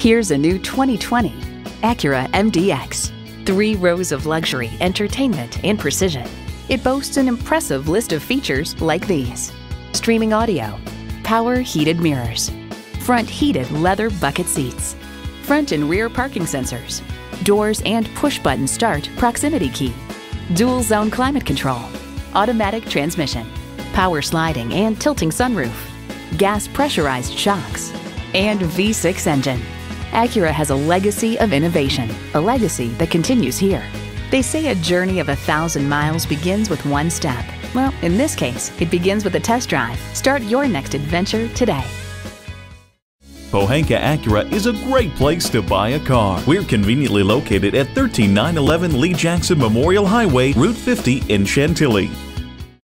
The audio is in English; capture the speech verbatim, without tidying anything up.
Here's a new twenty twenty Acura M D X. Three rows of luxury, entertainment, and precision. It boasts an impressive list of features like these: streaming audio, power heated mirrors, front heated leather bucket seats, front and rear parking sensors, doors and push-button start proximity key, dual zone climate control, automatic transmission, power sliding and tilting sunroof, gas pressurized shocks, and V six engine. Acura has a legacy of innovation, a legacy that continues here. They say a journey of a thousand miles begins with one step. Well, in this case, it begins with a test drive. Start your next adventure today. Pohanka Acura is a great place to buy a car. We're conveniently located at one three nine one one Lee Jackson Memorial Highway, Route fifty in Chantilly.